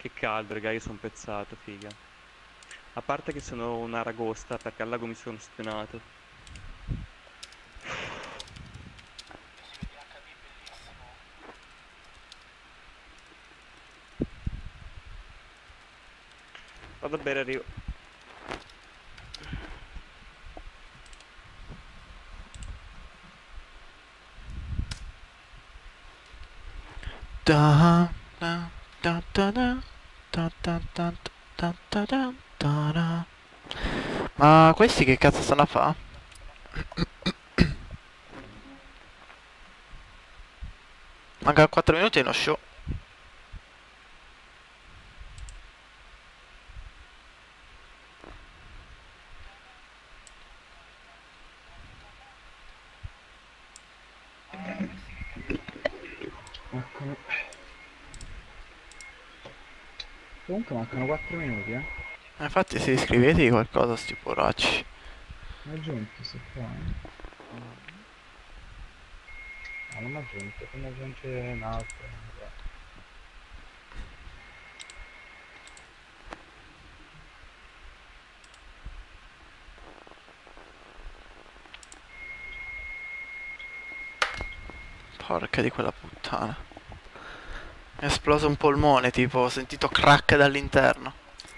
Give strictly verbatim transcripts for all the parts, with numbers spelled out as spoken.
Che caldo, raga, io sono pezzato, figa. A parte che sono una ragosta perché al lago mi sono spionato. Vado a bere, arrivo. Da, da, da, da, da, da, da, da, da, da, da, da, da. Ma questi che cazzo stanno a fa'? Manca quattro minuti e uno show. Ecco. Comunque mancano quattro minuti, eh. Ma infatti se iscrivetevi qualcosa sti poracci. Non è giunto sto qua, eh. No, non è giunto, come aggiunge un altro. Vabbè. Porca di quella puttana. Mi è esploso un polmone, tipo, ho sentito crack dall'interno.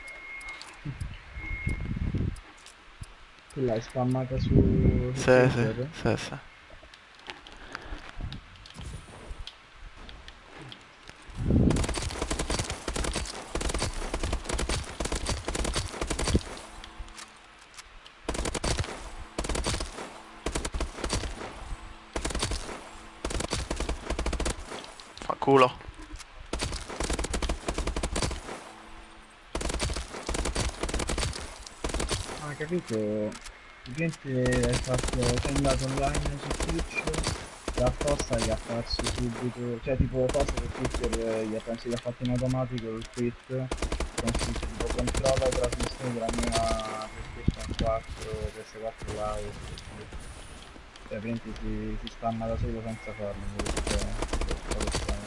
Tu l'hai spammata su, su Sì, sì, Twitter? sì, sì. Fa culo. Ah, capito. Praticamente hai fatto, sei andato online su Twitch e apposta gli ha apparso subito, cioè tipo cosa su Twitter eh, gli ha, penso gli ha fatto in automatico il tweet con scritto tipo controlla la trasmissione della mia PlayStation quattro, P S quattro Live, così. Cioè praticamente si, si spamma da solo senza farlo, questo è stato strano.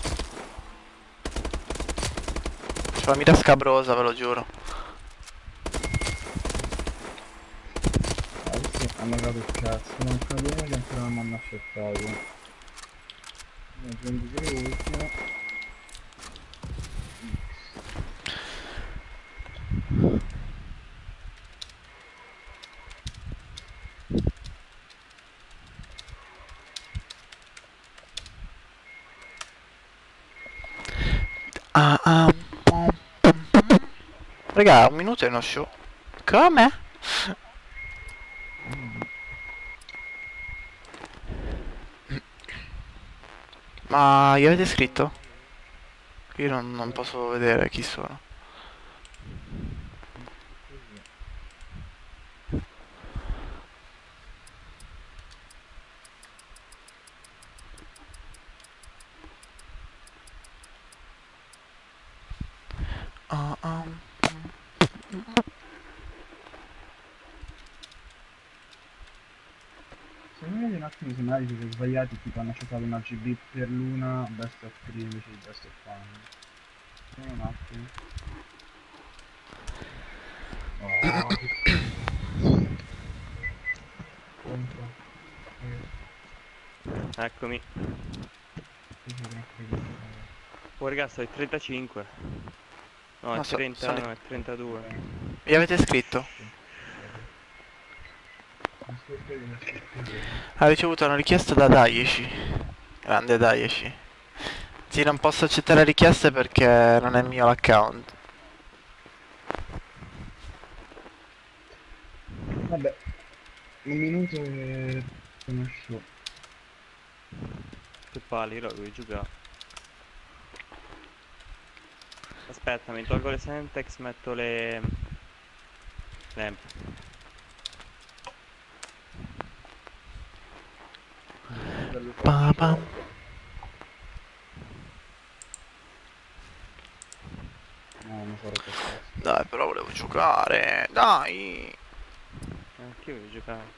C'ho la mira scabrosa, ve lo giuro. Ah, questi hanno dato il cazzo, mancano due che ancora non mi hanno accettato. Ne prendi pure l'ultimo. X. Ah, ah, pom, pom, pom. Raga, un minuto e uno show. Come? Mm. Ma gli avete scritto? Io non, non posso vedere chi sono. Così. Ah, ah. Se mi vedi un attimo se magari siete sbagliati, tipo hanno accettato una G B per l'una, best of tre invece di best of one. Solo un attimo. Oh, che cazzo. Pronto? Eh, Eccomi. sì, sì, tranquillo. Eh, Oh, raga, sto ai trentacinque. No, è Non so, trenta, sono... no, è trentadue. vabbè. Gli avete scritto? Sì, sì, sì. Mi aspetto io, mi aspetto io. Ha ricevuto una richiesta da Daeshi. Grande Daeshi. Sì, non posso accettare richieste perché non è mio l'account. Vabbè, un minuto e conosco. Che palle, io lo devo giocare. Aspetta, mi tolgo le Semtex, metto le... Lamp. Bello Pa, faccio. pam. No, non farò per cazzo. Dai, però volevo giocare. Dai. Anch'io voglio giocare.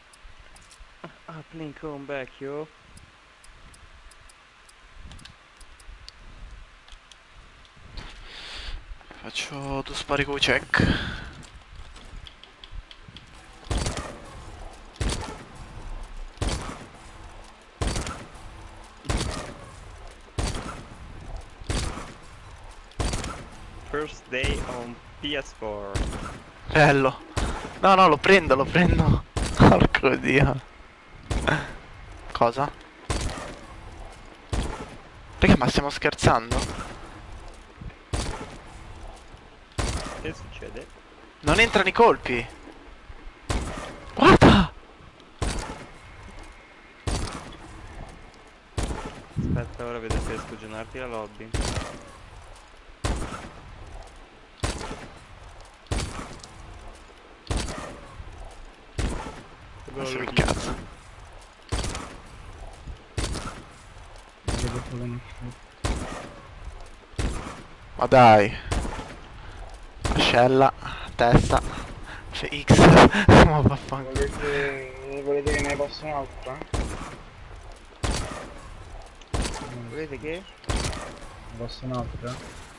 Ah, Plink home back, yo. Faccio due spari con check. First day on P S quattro. Bello. No, no, lo prendo, lo prendo. Porco dio. Cosa? Perché, ma stiamo scherzando? Che succede? Non entrano i colpi. Guarda! Aspetta, ora vedo se riesco a generarti la lobby. Adesso mi incazzo. Vedo solo uno shot. Ma dai. Ascella. Testa. F X. Ma vaffanculo. Volete, volete che ne posso un'altra? Volete che? Ne posso un'altra?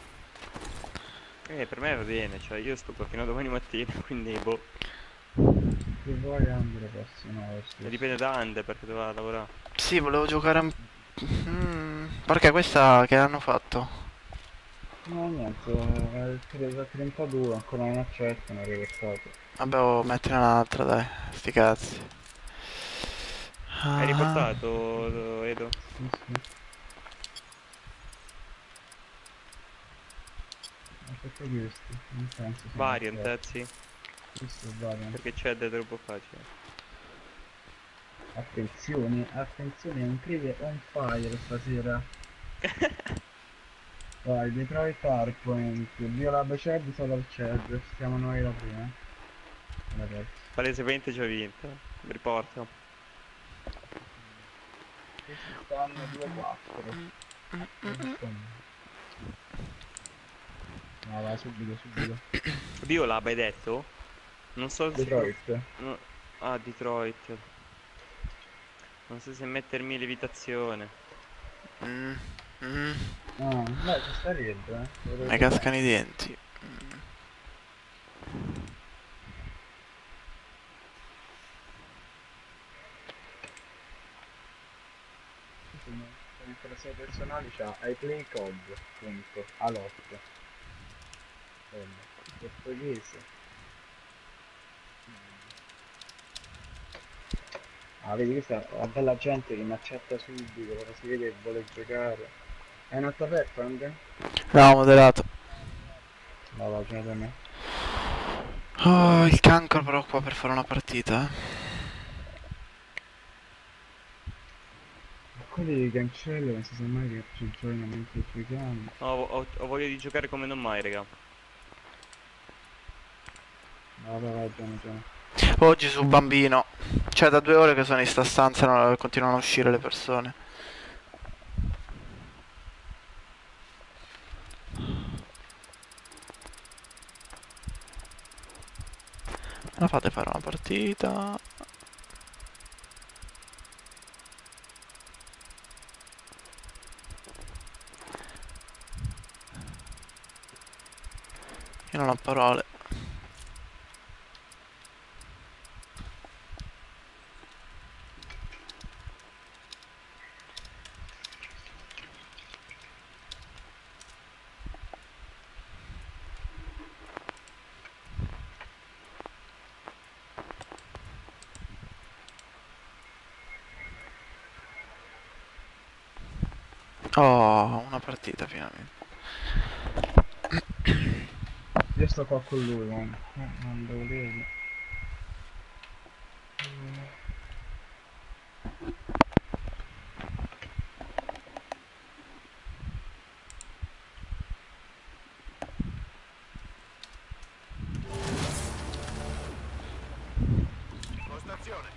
Eh, per me va bene, cioè io sto qua fino a domani mattina, quindi boh. Che vuoi Andre posso no, E dipende da Ande perché doveva lavorare. Sì, volevo giocare un... Mm, perché questa che hanno fatto? No niente, è il trentadue, ancora non accetto, non è riportato. Vabbè, oh, mettine un'altra, dai. Sti cazzi. Hai Ah, riportato, Edo? Sì, sì. Aspetta questi, non penso sia Variant, accetto. eh, sì. Questo è variant. Perché c'è è troppo facile. Attenzione, attenzione, è un crede on fire stasera. Vai, Detroit Hardpoint, Viola Beced, Solar Ced, siamo noi la prima. Ragazzi. Palesemente ci ho vinto. Riporto. Questi stanno due quattro. No, vai subito, subito. Viola, hai detto? Non so se... Detroit. No. Ah, Detroit. Non so se mettermi levitazione. mm, mm, Ah, dai, ci sta red, eh. Lo mi cascano i denti. Mm. Come informazioni personali c'ha I play C O D, punto, alot. Bello. Portoghese. Ah, vedi, questa è la bella gente che mi accetta subito, ora si vede che vuole giocare. È un'altra aperta, Andre? No, moderato. No, va, gioca da me. Oh, il cancro però qua per fare una partita, eh. Ma quelli di Cancello non si sa mai che ci giocano mentre giochiamo. No, ho, ho- ho voglia di giocare come non mai, raga. No, vai, vai, Gianni, Gianni. Oh Gesù bambino. Cioè da due ore che sono in sta stanza e non- continuano a uscire le persone. Me la fate fare una partita? Io non ho parole. Oh, una partita finalmente. Io sto qua con lui, man. Eh, non lo volevo. Postazione.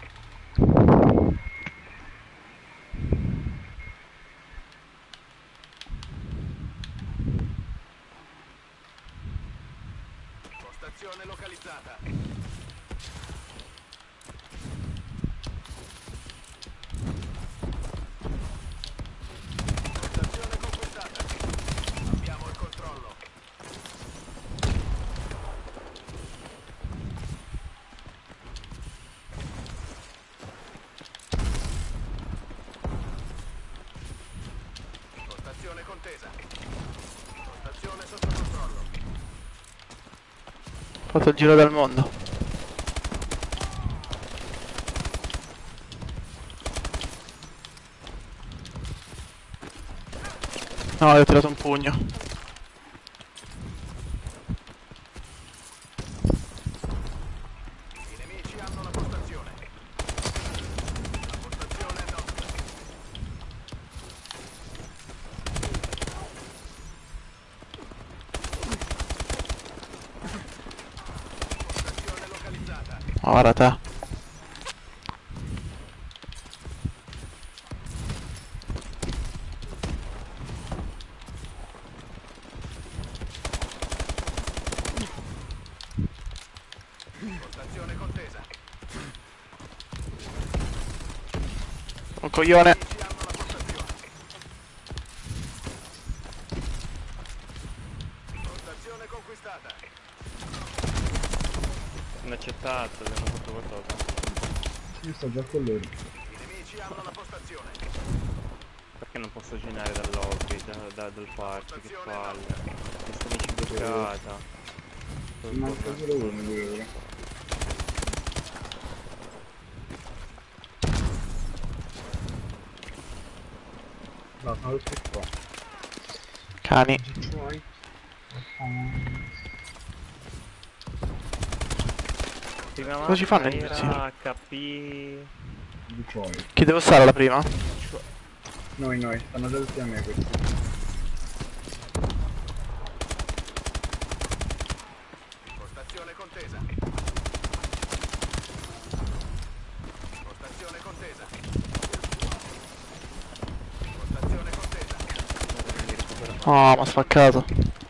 Postazione localizzata. Postazione conquistata. Abbiamo il controllo. contesa. Postazione sotto controllo. Ho fatto il giro del mondo. No, gli ho tirato un pugno. I nemici hanno la postazione. La postazione è nostra. Postazione localizzata. Ora te. Postazione contesa. Un coglione. I nemici hanno la postazione. Postazione conquistata. Inaccettato, abbiamo fatto qualcosa. Io sto già con loro. I nemici hanno la postazione. Perché non posso girare dal lobby, da, da- dal party, che palle. Questa amici bloccata. Sto Manca tornando. solo uno di loro. No, sono tutti qua. Cani. Detroit. Prima Cosa ci fanno mappa i era H P... Detroit. Chi devo stare alla prima? Noi, noi, stanno già tutti a me questi. Postazione contesa. Postazione contesa. Postazione contesa. Mi recupero. Oh, mi ha spaccato.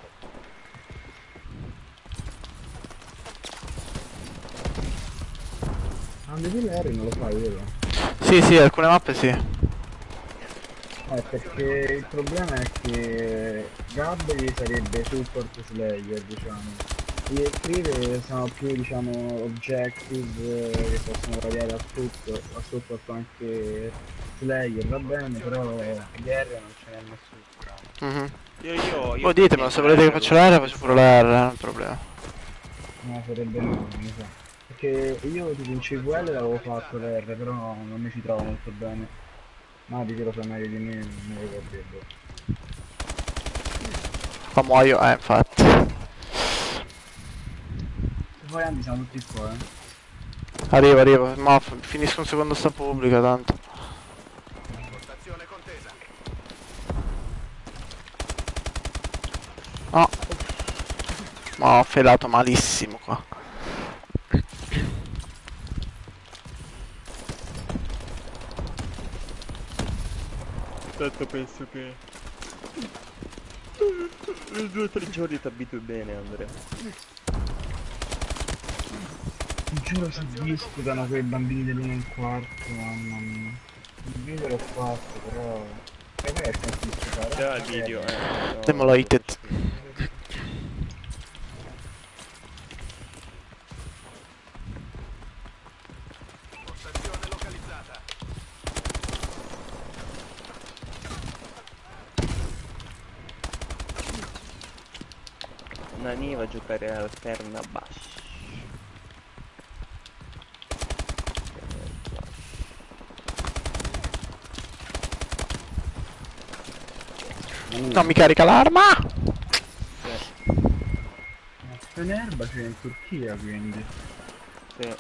Ah, vedi l'R non lo fai, vero? Sì, sì, alcune mappe sì. Eh, perché il problema è che Gabri sarebbe support slayer, diciamo. Gli scrive sono più, diciamo, objective eh, che possono variare a tutto, a support anche slayer, va bene, però di R non ce n'è nessuno, diciamo. Mhm. Io, io, io Voi faccio ditemelo, sempre se volete che R, faccio la R Russo. faccio pure la R, non è un problema. No, sarebbe meglio, mi sa. Perché io tipo in C V L l'avevo fatto l'R, però non mi ci trovo molto bene. Ma di che lo fa meglio di me, non mi ricordo dirlo. Qua muoio, eh, infatti. Se poi Andy siamo tutti qua, eh. Arrivo, arrivo, ma f- finisco un secondo sta pubblica tanto. Postazione contesa. No. Ma ho felato malissimo qua. Tanto penso che... In due o tre giorni ti abitui bene, Andrea. Ti giuro si disputano quei bambini dell'uno e un quarto, mamma mia. Il video l'ho fatto, però... E poi riescono a disputare. Già il video, eh. no, Demolated. Postazione localizzata. Nani va a giocare al Fernabash. Non mi carica l'arma! Sì, Ma Fenerba c'è in Turchia, quindi. sì.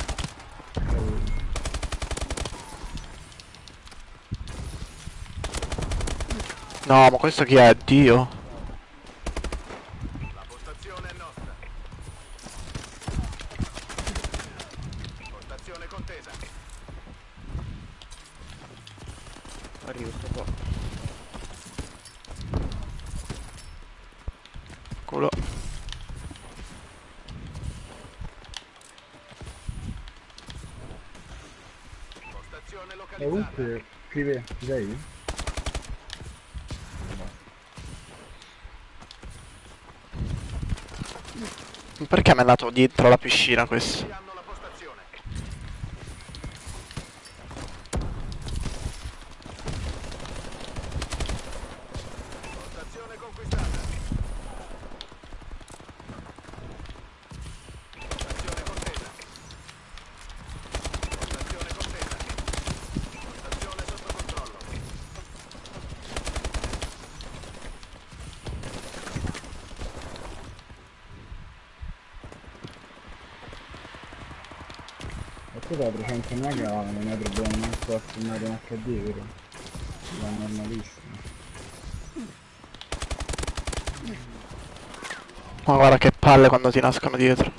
No, ma questo chi è? Dio. La postazione è nostra. Postazione contesa. Arrivo, sto qua. Culo. Postazione E localizzata. comunque, scrive, ci sei? Perché mi è andato dietro la piscina I questo? nemici hanno la postazione. Scusa, trecento mega non è problema manco a filmare in acca di, vero? Va normalissimo. Ma guarda che palle quando ti nascono dietro.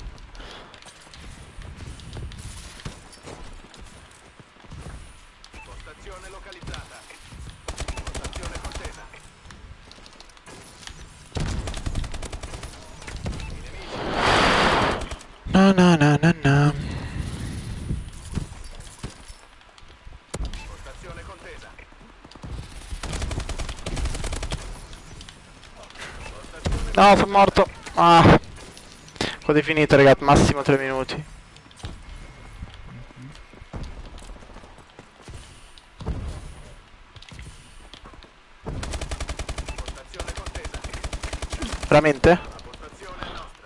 Postazione localizzata. Postazione contesa. I nemici. Na na na na na. Postazione contesa. No, sono morto. Ah. Quando è finito, ragazzi, massimo tre minuti. Postazione contesa. Veramente? La postazione è nostra.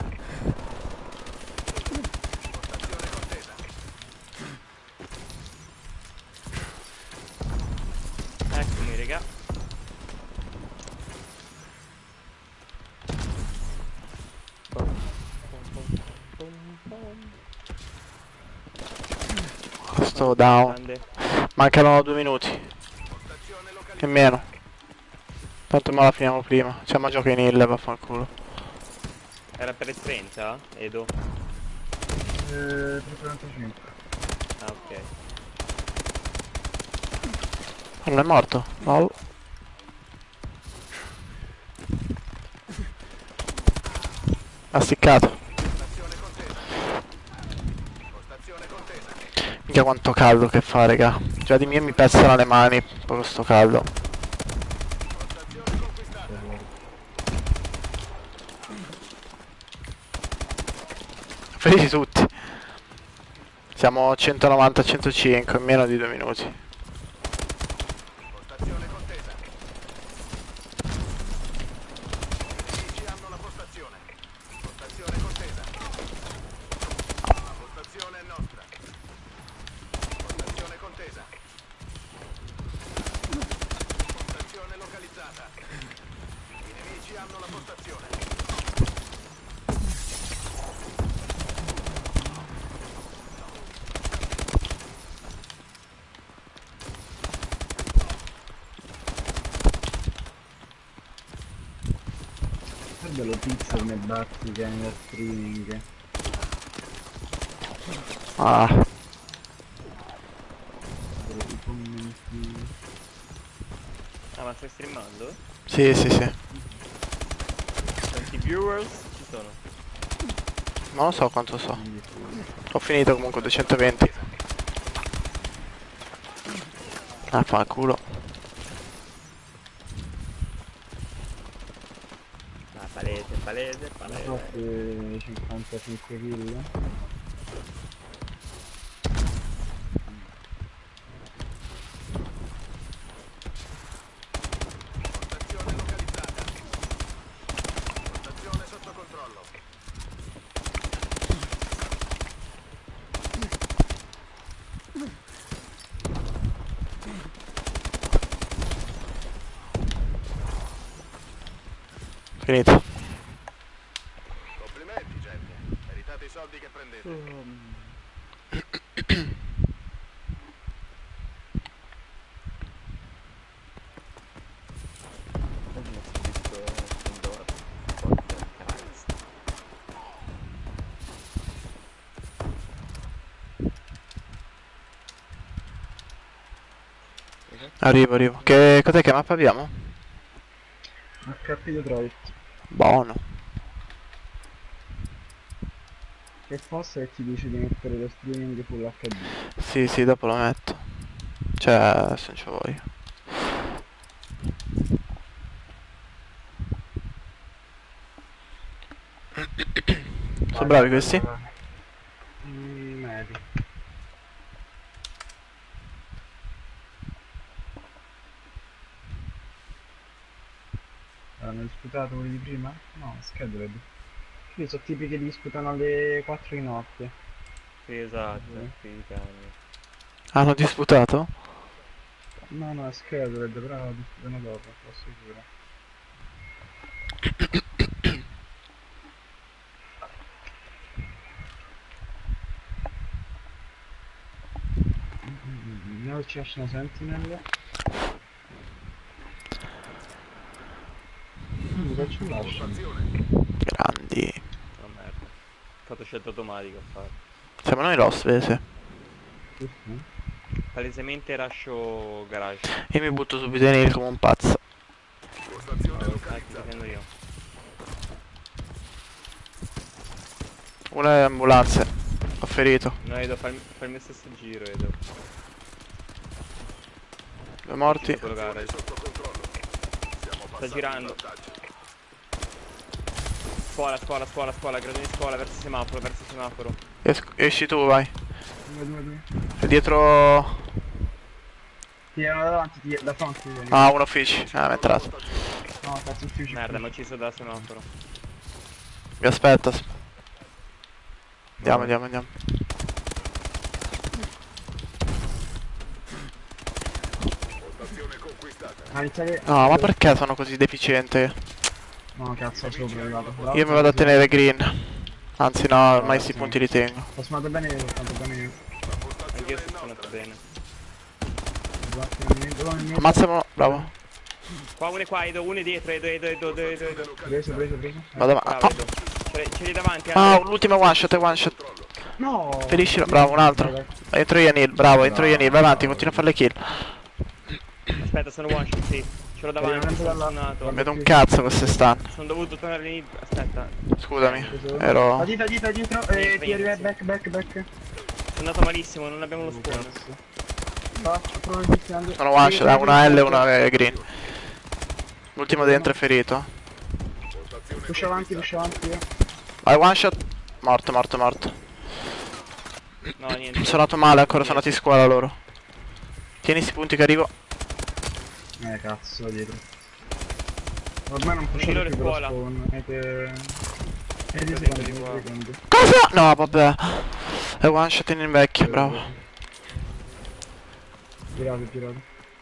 Postazione contesa. Eccomi, raga. Pom, pom, pom, pom, pom. Sto down. Grande. Mancano due minuti. Postazione E localizzata. meno. Tanto me la finiamo prima. Siamo a giochi in hill, vaffanculo. Era per il trenta, Edo? Eh, trecentoquarantacinque. Ah, ok. Non è morto? No. Ha sticcato. Postazione contesa. Postazione contesa. Mica quanto caldo che fa, raga. Già di mio mi pezzano le mani. Poi questo caldo. Postazione conquistata. Felici tutti. Siamo a centonovanta centocinque in meno di due minuti. Postazione contesa. I nemici hanno la postazione. Postazione contesa. La postazione è nostra. Postazione contesa. Postazione localizzata. I nemici hanno la postazione. Guarda lo pixel nei batti che è nello streaming. Ah. Guarda i commenti. Ah, ma stai streamando? Sì, sì, sì. Quanti viewers ci sono? Non lo so quanto so. Quindi sì. Ho finito comunque duecentoventi. Ah, fa culo. Ah, palese, palese, Non palese. so se cinquantacinque kill. Postazione localizzata. Postazione sotto controllo. Finito. Complimenti, gente. Meritate i soldi che prendete. Oggi mi sono visto Pandora. Porca Christ. Arrivo, arrivo. Che cos'è che mappa abbiamo? acca pi Detroit. Buono. Che fosse che ti dice di mettere lo streaming full acca di. Sì, sì, dopo lo metto. Cioè, se non ci voglio. Sono bravi questi? Mm, medi. Hanno disputato quelli di prima? No, scheduled. Qui sono tipi che disputano alle quattro di notte. Sì, esatto, sì, cani. Hanno disputato? No, no, è scheduled, però disputano dopo, sono sicuro. Non ci lasciano sentinelle. Mm, che ci lasciano? Grandi. Oh merda. Ho fatto scelta automatica a fare. Siamo noi lost, vese. Sì, sì. Palesemente rascio garage. Io mi butto subito in air come un pazzo. Postazione Ah, ti localizzata. difendo io. Una è ambulanze. Ho ferito. No, Edo, fai il, fai il mio stesso giro, Edo. Due morti. Quello garage. Sotto controllo. Siamo Sta passati girando. in vantaggio. Scuola, scuola, scuola, scuola, gradino di scuola, verso il semaforo, verso il semaforo. Es- esci tu, vai. Due, due, due. E dietro... Ti erano davanti, ti, da fronte. Ti vieni. Ah, un ufficio. Ah, mi è entrato. No, cazzo, ufficio. Merda, mi ha ucciso da semaforo. Mi aspetta. Andiamo, andiamo, andiamo. Postazione conquistata. Ah, iniziare... No, ma perché sono così deficiente? No, cazzo, sopra è arrivato. Io mi vado a tenere green. Anzi no, ormai sti punti li tengo. Ho smato bene io, ho fatto bene io. La postazione Anch'io è sono suonato nostra. bene. Guarda, nel mezzo, nel mezzo. Ammazzamo, bravo. Qua uno è qua, Edo, uno è dietro, Edo, Edo, Edo, Edo, Edo, Edo. Preso, preso, preso. Vado ma... Bravo, ah, Edo. Ce l'hai- ce l'hai davanti, ah, Andre. l'ultima one shot, è one shot. No! Feriscilo, bravo, un altro. Entro io Neil, bravo, entro io Neil, vai avanti, continua a fare le kill. Aspetta, sono one shot, sì. Ce l'ho davanti, sono suonato. Vedo un cazzo queste stun. Sono dovuto tornare in... Aspetta. Scusami, Preso. ero... La dietro, dietro, dietro, e ti arriva back, back, back. Sono andato malissimo, non abbiamo lo spawn. Va, provo a iniziare. Sono one shot, eh, una L e una eh, green. L'ultimo dentro è ferito. Push avanti, push avanti io. Vai, one shot. Morto, morto, morto. No, niente. Sono andato male, ancora sono andati in scuola loro. Tieni sti punti che arrivo. Eh, cazzo, dietro. Ormai non Migliore pushate più per lo scuola. spawn. Avete... Avete Ecco, secondi, di qua. avete secondi. Cosa? No, vabbè. È one shot in invecchio, bravo. Girate, girate.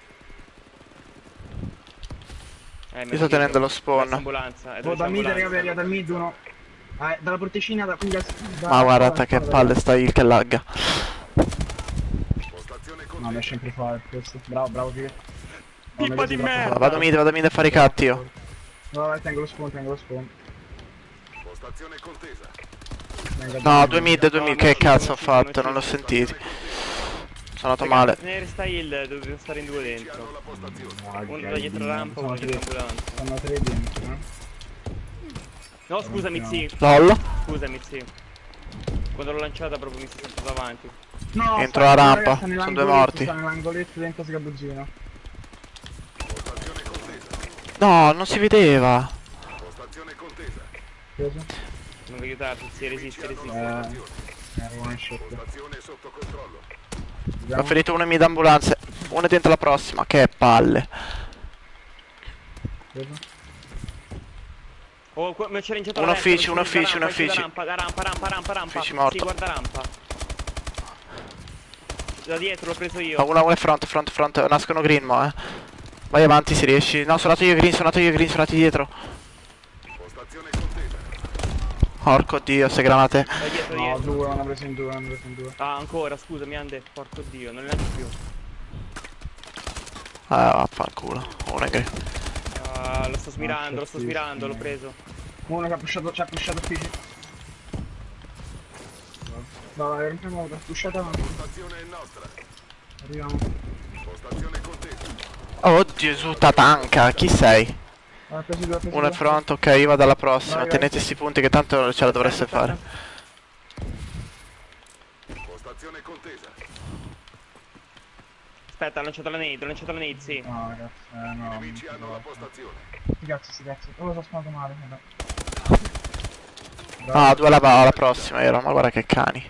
Eh, Io sto tenendo lo spawn. Ambulanza. Oh, dal mid, raga, arriva dal mid uno. Ah, dalla porticina, da qui da... da- Ma guarda da- che da- palle sta il che lagga. Postazione No, mi è sempre fare questo. Bravo, bravo, figa. Pippa di merda. Vado mid, vado mid a fare i catti io. No, vai, tengo lo spawn, tengo lo spawn. Postazione contesa. Venga, No, dai. due mid, due mid, che cazzo ho fatto? Non l'ho sentito. Sono andato male. Se ne resta il, dobbiamo stare in due Hanno dentro. la postazione. Ah, Uno che da dietro Dio, rampa, sono uno dietro tre- ambulanza. Sono tre dentro, eh. No, scusami, sì. LOL. Scusami, sì. Quando l'ho lanciata proprio mi sono sentato davanti. No, Entro sta- la rampa, raga, sta sono due nell'angoletto, morti. Sta nell'angoletto dentro sgabuzzino. Postazione contesa. No, non si vedeva. Postazione contesa. Preso? Non devo aiutarti, sì, resisti, resisti. Eh, era one shot. Postazione sotto controllo. Ho Vediamo. ferito uno in mid ambulanze. Uno è dentro la prossima, che palle. Preso? Oh, qua- mi c'era lanciato Un la destra, ufficio, un da ufficio, rampa, un ufficio. Da rampa, da rampa, rampa, rampa, rampa. Ufficio morto. Sì, guarda rampa. Da dietro l'ho preso io. Ma uno, uno è front, front, front. Nascono green mo, eh. Vai avanti se riesci. No, sono andato io green, sono andato io green, sono andati dietro. Postazione contesa. Porco dio, se granate. Da dietro, No, dietro. due, hanno preso in due, hanno preso in due. Ah, ancora, scusami, Ande. Porco dio, non ne lancio più. Ah, vaffanculo. Uno è green. Ah, lo sto smirando, lo sto sì, smirando, sì. l'ho preso. Uno che ha pushato, ci ha pushato uffici. Vai, vai, entriamo ora, pushate avanti. Postazione è nostra. Arriviamo. Postazione contesa. Oh Gesù, tatanca, chi sei? Ha preso due, ha preso Uno è due. front, ok, io vado alla prossima. Vai, vai. Tenete sti punti che tanto ce la dovreste fare. Postazione contesa. Aspetta, ho lanciato la nade, ho lanciato la nade, sì. No, ragazzi, eh no. Nemici hanno la no. postazione. Sti cazzi, sti cazzi. Oh, sono sparato male, vabbè. Ah, due alla, alla prossima ero, ma guarda che cani.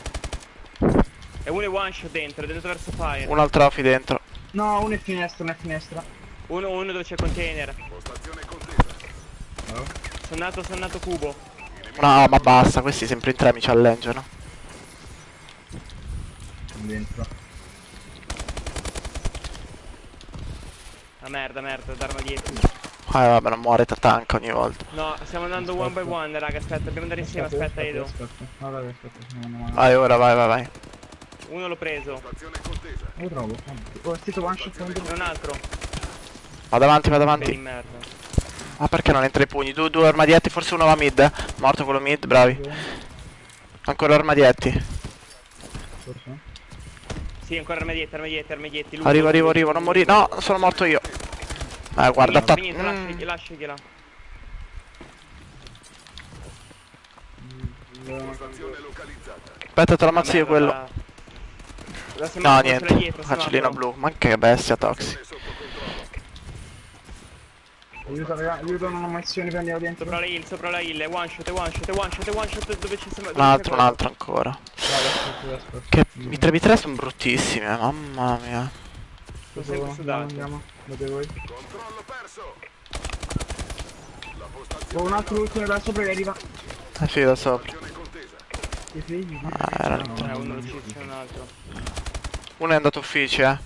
E uno è one shot dentro, è dentro verso fire. Un altro trophy dentro. No, uno è finestra, uno è finestra. Uno, uno dove c'è il container. Postazione contesa. Sono nato, sono nato cubo. No, ma basta, questi sempre in tre mi challengeano. Dentro. Ah merda, merda, darmi dietro. Ah, vabbè, non muore tatanca ogni volta. No, stiamo andando one by one, raga, aspetta, dobbiamo andare insieme, aspetta, Edo. Aspetta, vabbè, aspetta, no, no, no. Vai ora, vai, vai, vai. Uno l'ho preso. Postazione contesa. Lo trovo. Ho sentito one shot contro. E un altro. Vado avanti, vado Per avanti. di merda. Ma perché non entra i pugni? Due, due armadietti, forse uno va mid, eh. Morto quello mid, bravi. Ancora armadietti. Forse. Sì, ancora armadietti, armadietti, armadietti. Lungo, Arrivo, arrivo, lungo, arrivo, non lungo. morire. No, sono morto io. Eh, guarda, Niente, ta- niente, mm. lasciagli- lasciagliela. Postazione localizzata. Aspetta, te lo ammazzo io quello. La No, semaforo ce l'ha niente. dietro, Cancellino semaforo. blu. Ma che bestia, Toxi. Situazione sotto controllo. Aiuto, raga, aiuto, non ho munizioni, prendiamo dentro. Sopra la hill, sopra la hill, è one shot, è one shot, è one shot, è one shot, dove ci siamo... Un altro, un altro ancora. Vado, aspetta, aspetta. Che i tre v tre sono bruttissimi, eh. Mamma mia. Sono sempre Andiamo, sudato. andiamo, dove voi? Controllo perso. La postazione Ho un altro ultimo da sopra che arriva. Eh sì, da sopra. postazione contesa. I figli. Ah, era- Eh, uno lo c'è, c'è un altro. Uno è andato ufficio, eh.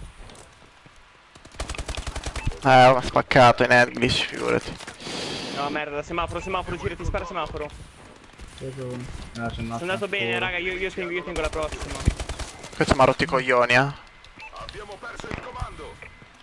Eh, ho spaccato in English, figurati. No, merda, semaforo, semaforo, girati, spara semaforo. Sono Sono andato bene, raga, io, io, tengo, io tengo la prossima. Questo mi ha rotto i coglioni, eh. Abbiamo perso il comando.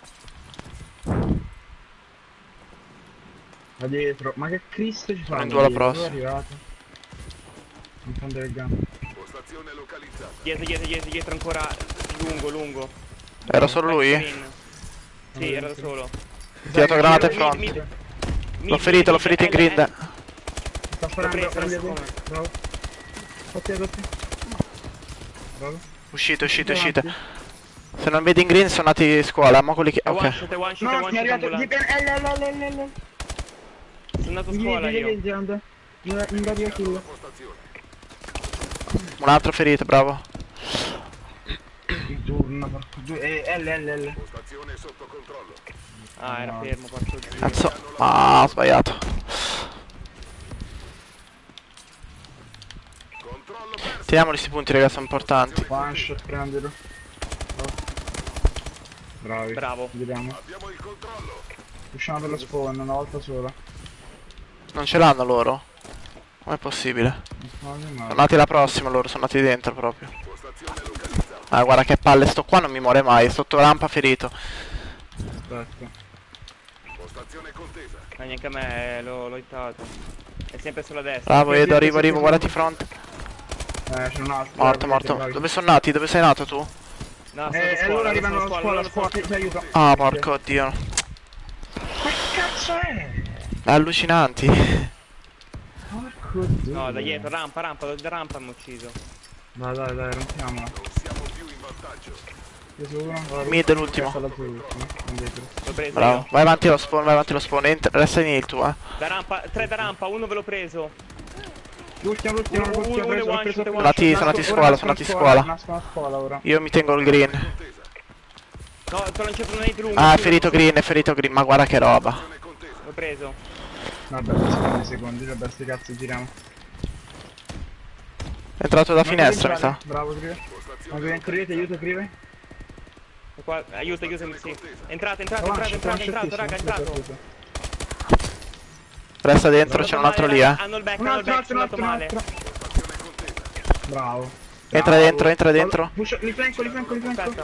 Da dietro. Ma che Cristo ci fa? Prendo la dietro? prossima. Dove è arrivato? In fondo del gambo. Postazione localizzata. Dietro, dietro, dietro, dietro ancora lungo, lungo. Era solo lui? Green. Sì, era da solo. Tirato granata in Mid, front. mid, mid, L'ho ferito, l'ho mid, ferito in L, grid. L. Sta sparando, preso, prendi adesso te. Bravo. Fatti da te. Bravo. Uscite, uscite, Davanti. uscite. Se non vedi in green sono andati a scuola, ma quelli che... È one Ok. shot, è one shot, è No, one mi è shot arrivato. ambulante. Dipende. L, L, L, L, L. Sono andato a Vieni, scuola vieni, io. vieni, Gianluca. In in varia kill. Postazione. Un altro ferito, bravo. Il turno, porco due. Eh, L, L, L. Postazione sotto controllo. Ah, era fermo, porco dio. Cazzo. Ah, ho sbagliato. Controllo perso. Teniamoli sti punti, ragazzi, sono importanti. One shot, prendilo. Bravo. Bravi. Bravo. Vediamo. Abbiamo il controllo. Usciamo per lo spawn una volta sola. Non ce l'hanno loro? Com'è possibile? No, non è Sono male. andati la prossima loro, sono andati dentro proprio. Postazione localizzata. Ah, guarda che palle, sto qua non mi muore mai, sotto rampa ferito. Aspetta. Postazione contesa. Ma neanche a me eh, l'ho l'ho hittato. È sempre sulla destra. Bravo, Sì, Edo, sì, arrivo, sì, arrivo, sì, guardati sì. front. Eh, c'è un altro. Morto, Bravi, morto. bravi. Dove sono nati? Dove sei nato tu? No, sono Eh, andato a e allora scuola, arrivano sono alla a scuola, scuola, scuola, ti, ti aiuto. Ah, porco dio. Che cazzo è? È allucinanti. Porco dio. No, da dietro, rampa, rampa, da rampa mi ha ucciso. Dai, dai, dai, rompiamola. Non siamo più in vantaggio. Preso uno. Guarda, Mid è l'ultimo. questa è la tua ultima, indietro. L'ho preso Bravo. io. Vai avanti lo spawn, vai avanti lo spawn. Entra- resta in il tuo, eh. Da rampa, tre da rampa, uno ve l'ho preso. L'ultimo, l'ultimo, Uno- l'ultimo, uno- preso, uno ho preso one shot, uno. one shot. Sono nati Nasco- scuola, ora sono nati nasco a scuola. Nascono a scuola ora. Io mi tengo il green. Contesa. No, ti ho lanciato un nade lungo. Ah, è sì, ferito l'ho- green, è ferito green. Ma guarda che roba. Postazione contesa. L'ho preso. Vabbè, secondi, secondi, vabbè, sti cazzo giriamo. È entrato da Non finestra, mi cominciare. sa. Bravo, Crive. Ma Postazione vieni in corriere, ti aiuto, Crive. Qua, aiuto, aiutami, sì. Entrate, entrate, Avanti, entrate, entrate, avanti, entrato, raga, è avanti, entrato. Resta dentro, c'è un altro lì, eh. Hanno il back, Un hanno il altro, back, sono altro, andato altro, male. altro. Postazione contesa. Bravo. Entra Bravo. dentro, entra dentro. Push- li flanco, li flanco, li flanco. Aspetta,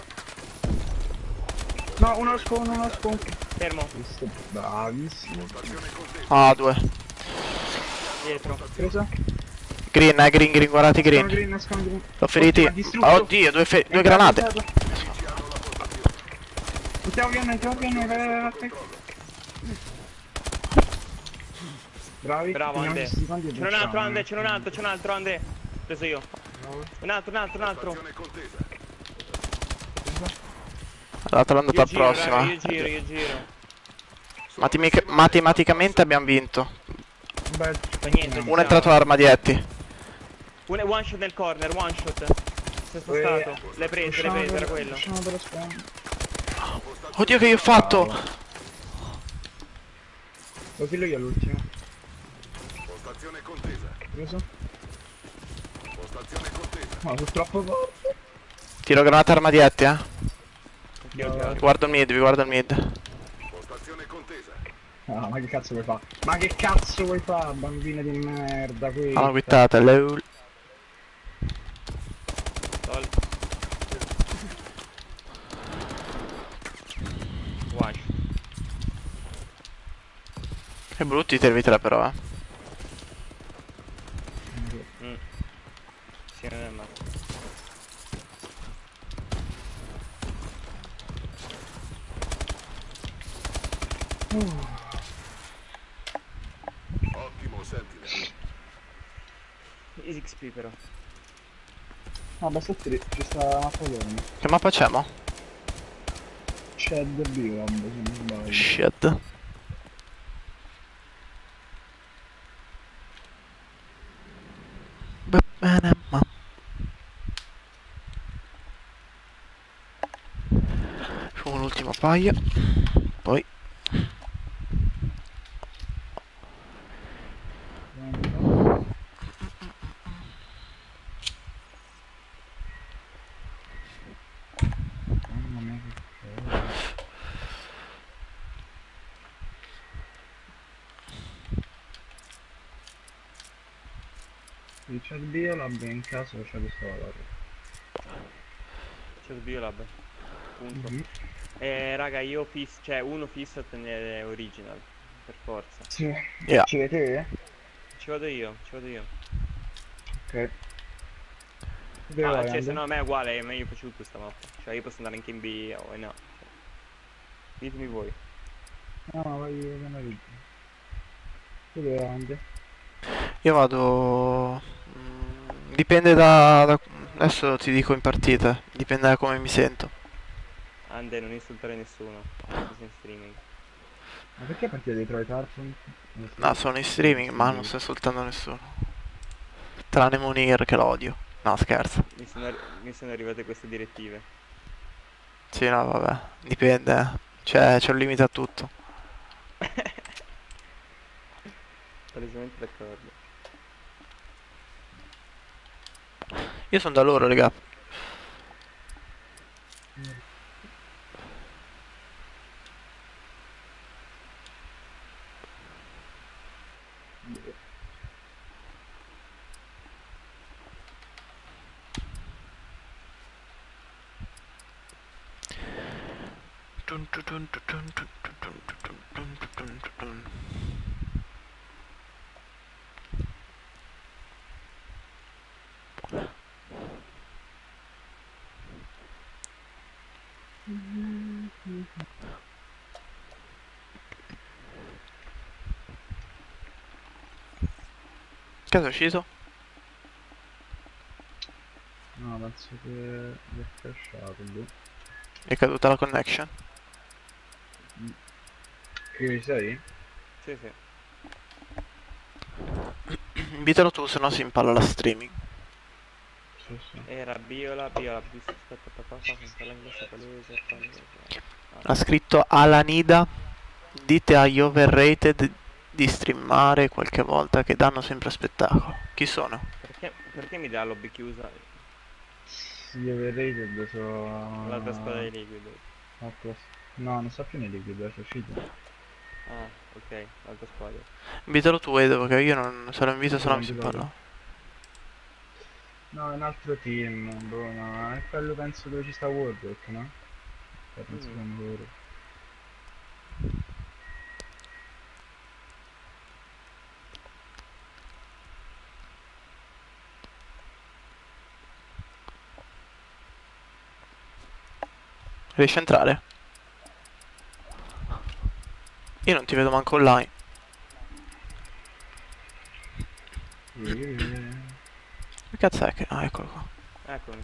No, uno spawn, uno spawn. fermo, Questo, bravissimo. Postazione contesa. Ah, due. dietro. Preso? Green, eh, green, green, guardate Nascono green. green, nascono green. L'ho feriti. Ottimo, distrutto. Ah, oddio, due, fe- due Entrato, granate. entrato. Nemici hanno la postazione. Entriamo piano, entriamo piano, vai, vai, vai, vai. Bravi. Bravo, teniamo Ande. questi secondi e C'è un altro, vinciamo, Ande, eh. c'è un altro, c'è un altro, Ande. Preso io. Bravo. Un altro, un altro, un altro, un altro. Postazione contesa. L'altro è andato Io al giro, prossimo. raga, eh. io giro, io giro. Matemica- matematicamente abbiamo vinto. Beh, Fa niente. Uno è entrato all'armadietti. Uno è one shot nel corner, one shot. Si è spostato. L'hai preso, l'hai preso, era quello. Usciamo per lo spawn. Oddio che io ho fatto. Lo killo io all'ultimo. Postazione contesa. Preso? Postazione contesa. No, sono troppo forte. Tiro granata armadietti, eh. Io ho No. girato. Vi guardo il mid, vi guardo il mid. Postazione contesa. Ah, ma che cazzo vuoi fare? Ma che cazzo vuoi fare, bambina di merda qui? Hanno quittato, lol. Lol. Che brutti i T V tre però, eh. Mm. Sì, non è male. Ottimo, Sentinel. Easy X P però. Ah, basta tre, ci sta Napoleone. Che mappa c'è, mo? Shed Biomb, se non sbaglio. Shit. Va bene, ma... Facciamo l'ultima paia. Poi... Mamma mia che cavolo. Il Chat Biolab in caso c'è di Solar. C'è il Biolab. Punto. Mhm. Eh, raga, io fisso, cioè uno fisso a tenere original. Per forza. Sì. Yeah. Ci vede? Ci vado io, ci vado io. Ok. Dove Ah, vai, cioè, se Ande? no a me è uguale, ma io faccio questa mappa. Cioè, io posso andare anche in B o in A. Ditemi voi. No, no, vai nella vita. Tu dove vai, Ande? Io vado... mm, Dipende da, da... Adesso ti dico in partita. Dipende da come mi sento. Ande, non insultare nessuno. Anche se in streaming. Ma perché partire dei Troy Tarpon? No, sono in streaming, ma non sto insultando nessuno. Tranne Munir che lo odio. No, scherzo. Mi sono, arri- mi sono arrivate queste direttive. Sì, no, vabbè. Dipende. eh. C'è, c'è un limite a tutto. Palesemente d'accordo. Io sono da loro, raga. Tun tun tun tun tun tun tun tun tun tun tun tun. Che è uscito? No, penso che mi è crashato, boh. È caduta la connection. Che ci sei? Sì, sì. Invitalo tu, se no si impalla la streaming. Sì, sì. Era Biola, Biola, aspetta, papà, senza l'inglese palese, palese. Ha scritto Alanida. Dite agli overrated di streamare qualche volta che danno sempre spettacolo. Chi sono? Perché, perché mi dà lobby chiusa Sì, overrated sono... l'altra squadra di Liquid? No, non sta più nei Liquid, è uscito. Ah, ok, l'altra squadra. Invitalo tu, Edo, perché io non se lo invito, se no Sì, mi si invitato. impalla. No, è un altro team, boh, no, è quello penso dove ci sta Warwick, no? Cioè, penso Mm. siano loro. Riesci a entrare? Io non ti vedo manco online. Eh, Che cazzo è che... Ah, eccolo qua. Eccomi.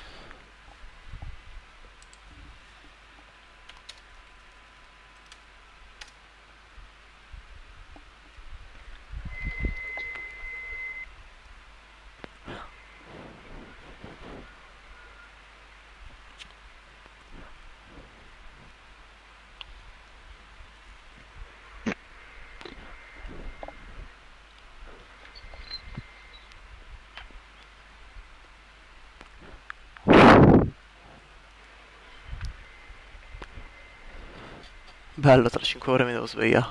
Bello, tra cinque ore mi devo svegliare.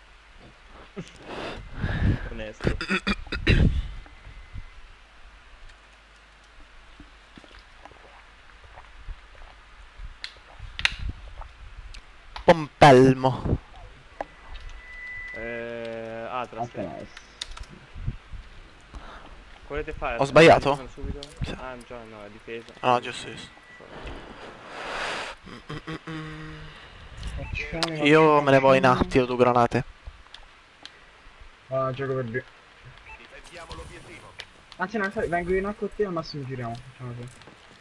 Onesto. Pompelmo. Eh, Atlas. Anche nice. Volete fare? Ho sbagliato? Sono subito? Sì. Ah già, no, è difesa. Ah, giusto, giusto. Facciamo, Io me ne voglio in A, facciamo. tiro due granate. Ah, gioco per B. Difendiamo l'obiettivo. Anzi no, sai, vengo in A con te al massimo giriamo. Facciamo così.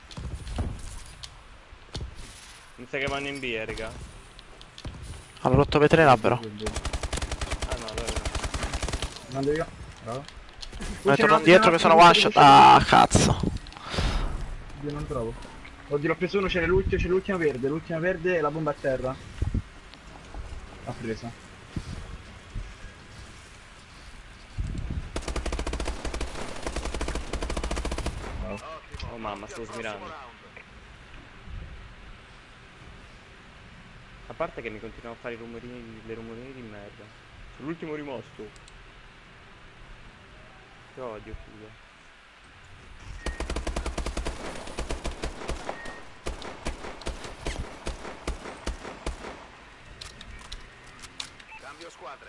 Mi sa che vanno in B, eh, raga. Hanno rotto vetro in albero. Ah no, allora no. Mando io. Bravo. Mi torno dietro che sono one shot. Ah, cazzo. Io non trovo. Oddio, l'ho preso uno, c'era l'ultimo, c'è l'ultima verde, l'ultima verde e la bomba a terra. L'ha presa. Wow. Ottimo. Oh mamma, stavo Prossimo smirando. round. A parte che mi continuano a fare i rumorini, le rumorine di merda. Sono l'ultimo rimasto. Che odio, figa. Cambio squadre.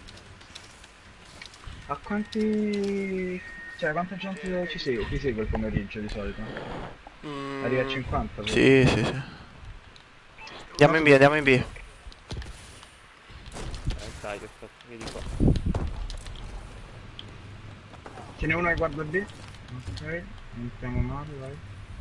A quanti... Cioè, quanta gente ci segue, ti segue il pomeriggio di solito? Mm, Arriva a cinquanta? Sì, sì, sì. Andiamo in B, andiamo in B. Eh dai, che sto... Vedi qua. Ce n'è uno che guarda B? Ok, non stiamo male, vai.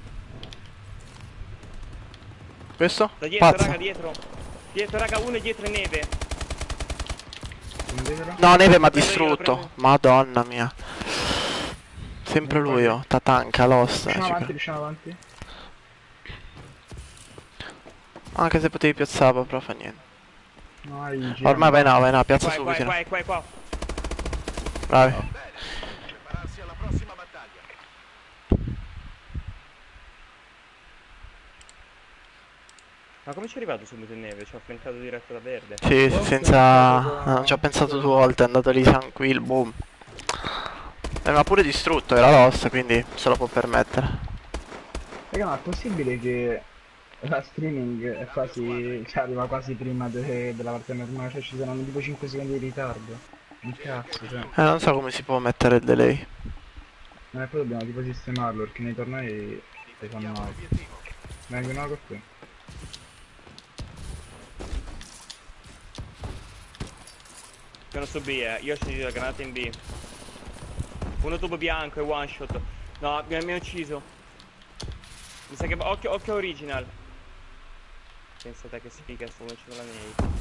Questo? Da dietro, Pazza. raga, dietro. Dietro, raga, uno è dietro e neve. Non vedrò? No, neve mi ha Prendo io, distrutto. prendo Madonna mia. Sempre lui, oh. Tatanka, Lost. Riusciamo ci avanti, cre- riusciamo avanti. Anche se potevi piazzare, però fa niente. No, i giriamo. Ormai vai no, vai no, piazza Qua, qua, subito. qua, qua, qua. Bravi. Bene. Prepararsi alla prossima battaglia. Ma come ci è arrivato subito in neve? Ci ho flancato diretto da verde. Sì, sì, senza... Non ci ho pensato due volte, è andato lì tranquillo, boom. Eh, ma pure distrutto, era Lost, quindi se lo può permettere. Raga, ma è possibile che la streaming è quasi... cioè arriva quasi prima de- della partita normale, cioè ci saranno tipo cinque secondi di ritardo. Un cazzo, cioè. Eh, non so come si può mettere il delay. Ma poi dobbiamo tipo sistemarlo perché nei tornei si fanno Difendiamo male. l'obiettivo. Vengono con te. Sono su B, eh. Io ho sceso la granata in B. Uno tubo bianco e one shot. No, mi, mi ha ucciso. Mi sa che... Occhio, occhio original. Pensate che sfiga, sto facendo la nave.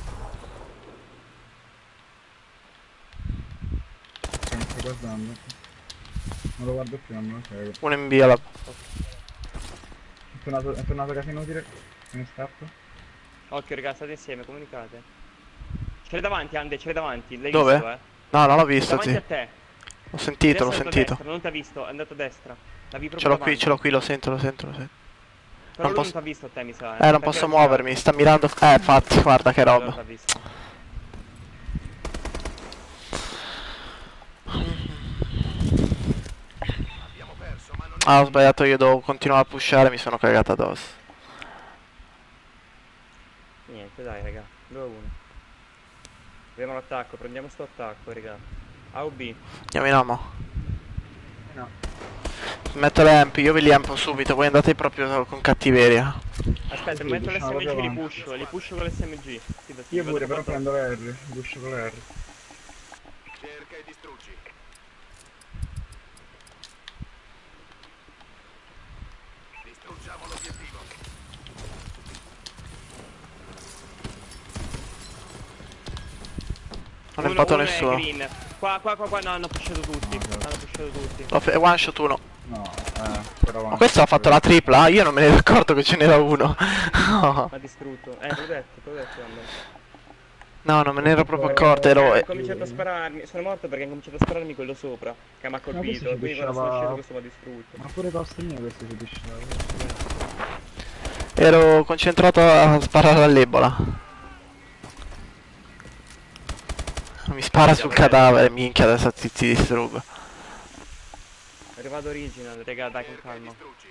Che mi sto guardando. Non lo guardo più, non me lo frego. Uno in B alla... È tornato, è tornato casa inutile. Se ne scappa. Occhio, raga, state insieme, comunicate. Ce l'hai davanti, Ande, ce l'hai davanti. L'hai Dove? visto, eh? No, non l'ho È visto, davanti sì. a te. L'ho sentito, l'ho Adesso è andato a sentito. destra, non ti ha visto, è andato a destra. L'avevi proprio Ce l'ho qui, davanti. ce l'ho qui, lo sento, lo sento, lo sento. Però non lui posso- non ti ha visto a te, mi sa. Eh, non Perché posso era muovermi, girato. sta mirando... Eh, infatti, guarda che Allora roba. t'ha visto. Abbiamo perso, ma non Ah, ho sbagliato io, devo continuare a pushare, mi sono cagato addosso. Niente, dai, raga. due a uno. Vediamo l'attacco, prendiamo sto attacco, raga. A o B? Andiamo in amo. No. Metto le amp, io vi li ampo subito, voi andate proprio con cattiveria. Aspetta, Sì, mi metto diciamo l'S M G, li proprio pusho, li pusho con l'S M G. Sì, da- sì, Io vado pure, però sotto. prendo l'R. Guscio con l'R. cerca e distruggi. Distruggiamo l'obiettivo. Non ho Uno- impatto uno è nessuno. green. Qua, qua, qua, qua, no, hanno pushato tutti. No, certo. Hanno pushato tutti. L'ho fe- one shot uno. No, eh, però... Ma questo ha fatto la tripla? Io non me ne ero accorto che ce n'era uno. No, Ha distrutto. Eh, te l'ho detto, te l'ho detto, Ande. no, non me ne ero proprio accorto, ero... Ha eh, cominciato a spararmi. Sono morto perché ha cominciato a spararmi quello sopra. Che mi ha questo colpito. ci Quindi quando sono pisciava- sceso questo mi ha distrutto. Ma pure coste mie questo si pisciava. Ero concentrato a sparare all'ebola. Mi spara sul cadavere, minchia, adesso ti, ti distruggo. È arrivato original, raga, dai con Cerca e calma. distruggi.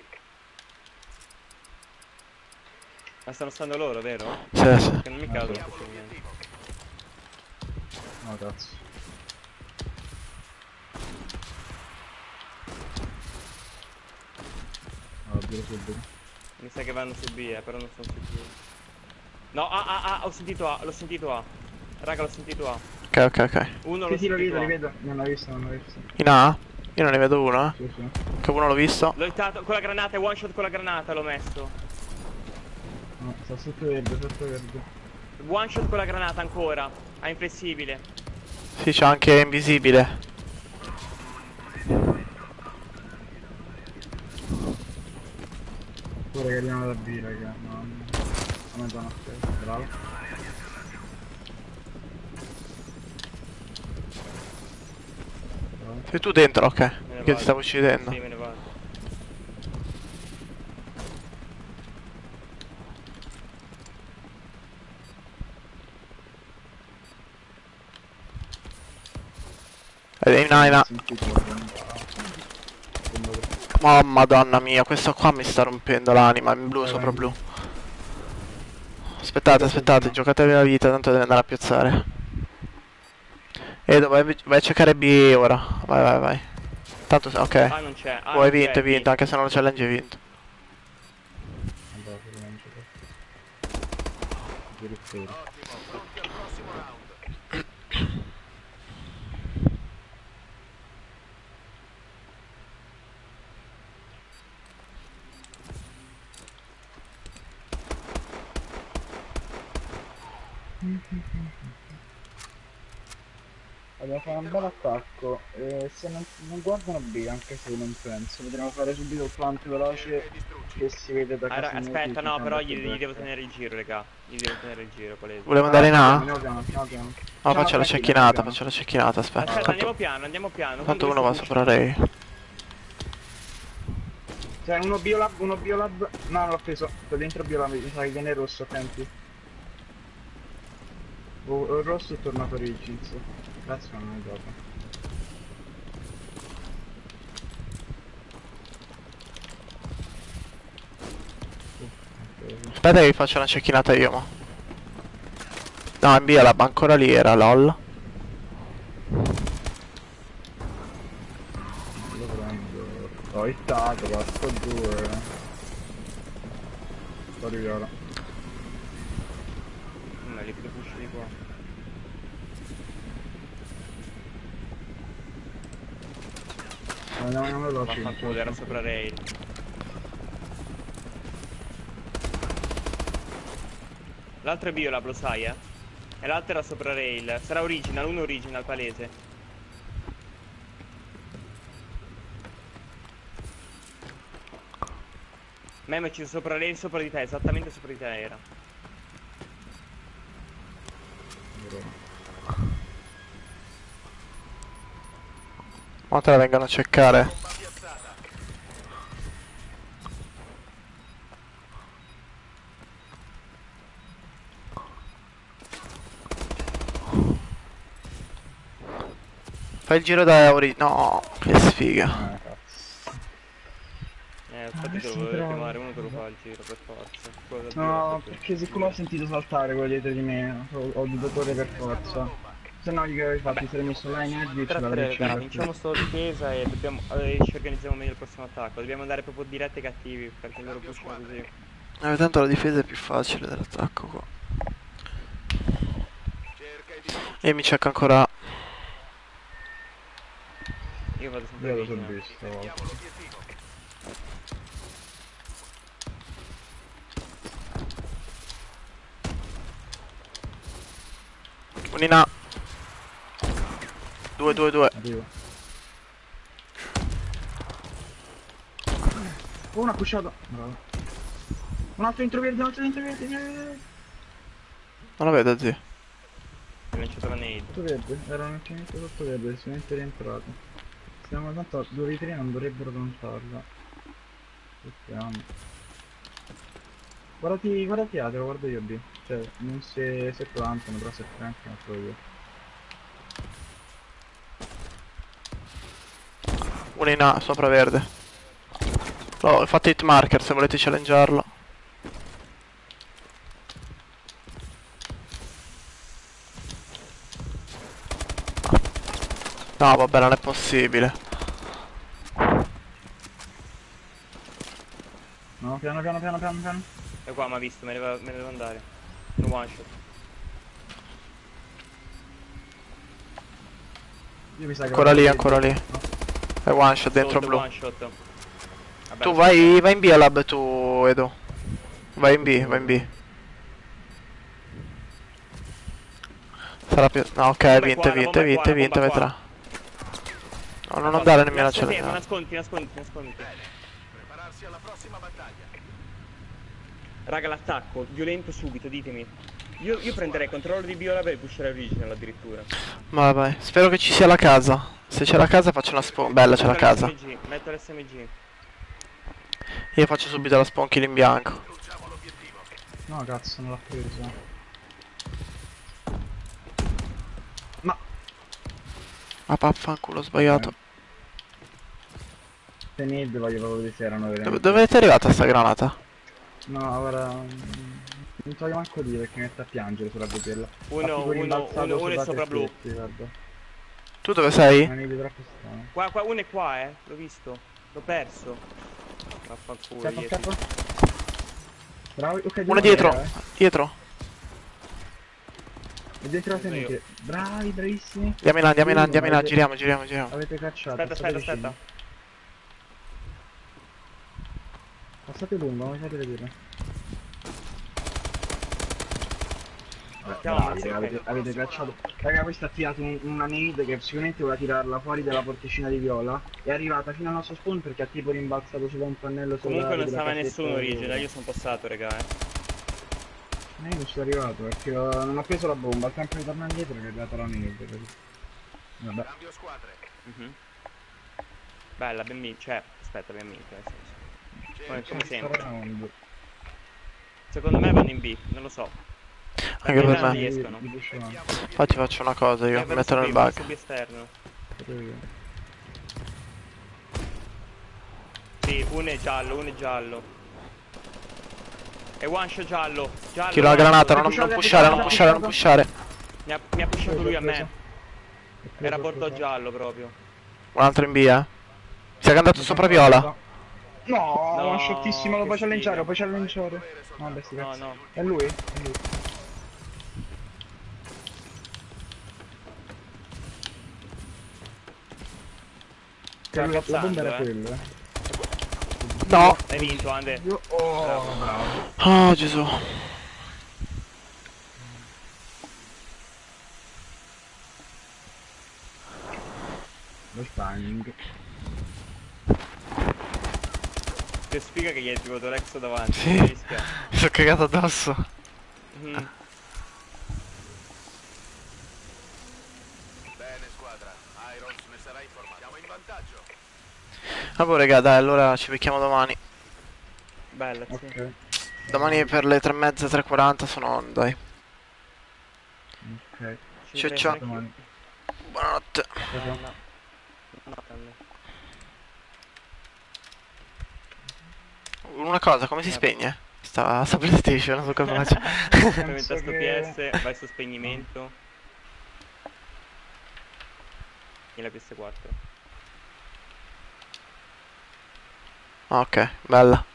Ma stanno stando loro, vero? Sì, sì. Perché non mi caso. Diamo l'obiettivo. No, cazzo. giro subito. Mi sa che vanno su B, eh, però non sono sicuro. No, A, A, A, ho sentito A, l'ho sentito A. Raga, l'ho sentito A. Ok, ok, ok. Uno Sì, l'ho sì, lo sentito vedo, A. li vedo. Non l'ho visto, non l'ho visto. In A? Io non ne vedo uno, eh. Sì, sì. Che uno l'ho visto. L'ho hittato con la granata, one shot con la granata l'ho messo. No, sta sotto verde, sotto verde. One shot con la granata ancora. A inflessibile. Sì, c'è anche invisibile. Pure che arrivano da B, raga. No, no. A zona, ok. Bravo. Bravo. Sei tu dentro, ok. Me ne Che vado. ti stavo uccidendo. Sì, me ne vado. Ed è in A, in A. Sentito, sembra che- Oh madonna mia, questo qua mi sta rompendo l'anima, in blu Vai, sopra vai. blu. Aspettate, aspettate, giocatevi la vita, tanto deve andare a piazzare. Edo, vai, vai a cercare B ora. Vai, vai, vai. Tanto, ok. A non c'è. A Oh, hai non vinto, c'è, hai vinto, B. anche se non lo challenge hai vinto. Vabbè, per non giocare. Giro fuori. Ottimo, pronti al prossimo round. Dobbiamo fare un bel attacco. E se non, non guardano B, anche se non penso, potremmo fare subito il plant veloce che si vede da Ah, ra- casa. aspetta, no, però gli, gli devo tenere il giro, raga. Gli devo tenere il giro, palese. Volevo andare in A? Andiamo piano, andiamo piano. No, No, faccio la tranquillo, cecchinata, piano. faccio la cecchinata, aspetta. Aspetta, andiamo Tanto, piano, andiamo piano. tanto Quando uno va questo sopra Ray. C'è uno biolab, uno biolab. No, non l'ho preso. Sto dentro biolab, mi sa che viene rosso, attenti. O, o il rosso è tornato Origins. Grazie, non è dopo. Aspetta che vi faccio una cecchinata io, mo. No, in via la ancora lì era, lol. Lo prendo. Ho hittato, basta due. Fuori viola. Ma li push di qua. Andiamo, andiamo veloci. Vaffanculo, era sopra rail. L'altro è Biolab, lo sai, eh? E l'altro era sopra rail. Sarà original, uno original, palese. Me mi ha ucciso sopra rail, sopra di te, esattamente sopra di te era. Mo te la vengono a cercare. Bomba piazzata. Fai il giro da ori... No, che sfiga. Ah, cazzo. Eh, infatti Ah, te lo sì, volevo però- chiamare, uno te lo fa il giro, per forza. Quello da No, Biolab, perché siccome ho sentito saltare quello dietro di me, ho, ho dovuto correre per forza. Se no gli avevi fatto, ti sarei messo là in edge e ce tre a tre, l'avrei raga, ucciso. vinciamo sto difesa e dobbiamo, eh, ci organizziamo meglio il prossimo attacco. Dobbiamo andare proprio diretti ai cattivi perché loro pushano così. Eh, tanto la difesa è più facile dell'attacco qua. Cerca i distrutti. E mi cerca ancora... Io vado sempre Io lo so original. visto. Vediamo l'obiettivo. Un in A. Due, due, due. Arrivo. Oh, una pusciata. Bravo. Un altro dentro verde, un altro dentro verde. verde. Non lo vedo, zio. Ho lanciato la nade. Sotto verde, era un ultimamente sotto verde, sicuramente rientrato. Stiamo tanto, due di tre non dovrebbero contarla. Aspettiamo. Guardati, guardati A, te lo guardo io B. Cioè, non se, se plantano, però se Frank non so io. Uno in A, sopra verde. Ho fatto hit marker se volete challengearlo. No, vabbè, non è possibile. piano piano piano piano piano. E qua mi ha visto, me ne, va- me ne devo andare. Un one shot. Io mi sa che Ancora vado lì, a ancora lì. È one shot dentro Sotto blu. one shot. Vabbè, Tu lo vai, vai in B a lab tu, Edo. Vai in B, vai in B. Sarà più... No, ok, Bomba è vinto, qua, la vinto, bomba è vinto, qua, la vinto, bomba qua. vedrà. No, non so. andare nemmeno a Nascondi, challenge. Nascondi, nascondi, nascondi. Prepararsi alla prossima battaglia. Raga, l'attacco, violento subito, ditemi. Io, io prenderei controllo di Biola per pushare original addirittura. Ma vai, spero che ci sia la casa. Se c'è la casa faccio una spawn. Bella, c'è la Metto casa. l'S M G, metto l'S M G. Io faccio subito la spawn kill in bianco. Bruciamo l'obiettivo. No cazzo, non l'ha preso. Ma Ah, paffanculo, ho sbagliato. te ne voglio proprio vedere se erano Dove, veramente. dove è arrivata sta granata? No, ora. mm, Non so manco dire perché mi mette a piangere sulla botella. Uno, uno, uno, uno è sopra blu. Guarda. Tu dove sei? Ma ne vedi troppo strano. Qua, qua, uno è qua, eh. L'ho visto. L'ho perso. Vaffanculo, Scappa, Yeti. scappa. Bravo, ok. Uno di dietro, nuovo, eh. dietro. E dentro la Sono io. tenete. Bravi, bravissimi. Andiamo in là, andiamo in là, Uno, andiamo in là, avete- giriamo, giriamo, giriamo. Avete cacciato. Aspetta, state aspetta, vicini. aspetta. Passate lungo, non mi fate vedere. Chiama, Bravi, sì, raga, ok. avete, avete cacciato. Raga, questo ha tirato un- una nade che sicuramente voleva tirarla fuori dalla porticina di viola. È arrivata fino al nostro spawn perché ha tipo rimbalzato sopra un pannello Comunque solare non della stava cassetta nessuno dove- original, io sono passato, raga, eh. Ma io non sono arrivato perché uh, non ho preso la bomba, al tempo di tornare indietro che è arrivata la neve. capito? Vabbè. Cambio squadre. Mhm. Bella, ben vinto. Cioè, aspetta, ben vinto, nel senso. Come, come Sto sempre. round. Secondo me vanno in B, non lo so. Anche per non me. riescono. Vi dicevo anche, Infatti faccio una cosa io, Eh, mi vanno metto su nel B, vanno bug. su B esterno. proprio io. Sì, uno è giallo, uno è giallo. E one shot giallo. Giallo. Tiro la one granata, shot. non, non pushare, non pushare, non pushare. Mi ha, mi ha pushato lui a me. Ho preso, Era ho bordo preso. giallo proprio. Un altro in B, eh. Si è andato sopra viola. No, No, one shotissimo, lo che puoi challengare, lo puoi sfiga. challengare. No, beh, sti No, cazzi. no. È lui? È lui. Sta La, la bomba cazzando, era eh. quello, eh. No. Hai vinto, Ande. Io- Oh, bravo. Oh Gesù. Lo timing. Che sfiga che gli hai trovato Rex davanti. Sì. mi rischia. Mi sono cagato addosso. Mhm. Bene squadra. Irons ne sarà informato. Siamo in vantaggio. Vabbè raga, dai, allora ci becchiamo domani. Bella, sì. Ok. Domani per le tre e mezza, tre e quaranta sono on, dai. Ok. Ci Ciao, riprendi ciao. anche io. Domani. Buonanotte. No, no. No, Ande. Una cosa, come si spegne? Sta, sta PlayStation, non so come faccio. Premi il Penso tasto che- P S, vai su spegnimento. E la P S quattro. Ok, bella.